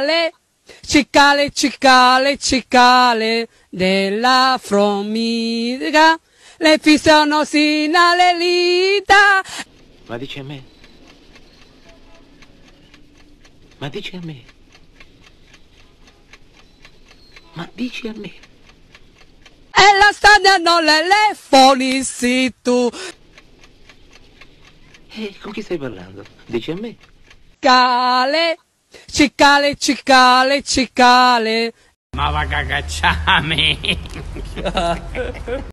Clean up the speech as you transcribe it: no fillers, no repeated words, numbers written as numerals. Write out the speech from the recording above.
cicale, cicale, cicale, cicale della formica, le fissono sino alle dita. Ma dici a me? Ma dici a me? Ma dici a me? E la stanno le telefoni, sì tu. Con chi stai parlando? Dici a me? Cicale, cicale, cicale, cicale. Ma va cagacciame!